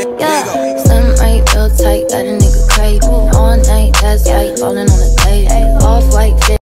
Yeah, slim right, real tight, got a nigga craving all night. That's right, falling on the table. Off white fit.